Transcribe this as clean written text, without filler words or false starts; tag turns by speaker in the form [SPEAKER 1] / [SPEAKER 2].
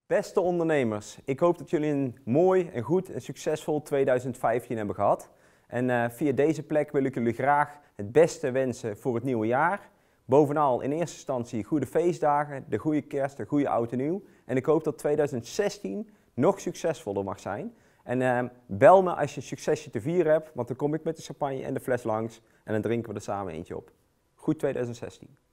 [SPEAKER 1] Beste ondernemers, ik hoop dat jullie een mooi en goed en succesvol 2015 hebben gehad. En via deze plek wil ik jullie graag het beste wensen voor het nieuwe jaar. Bovenal in eerste instantie goede feestdagen, de goede kerst, de goede oud en nieuw. En ik hoop dat 2016 nog succesvoller mag zijn. En bel me als je een succesje te vieren hebt, want dan kom ik met de champagne en de fles langs en dan drinken we er samen eentje op. Goed 2016.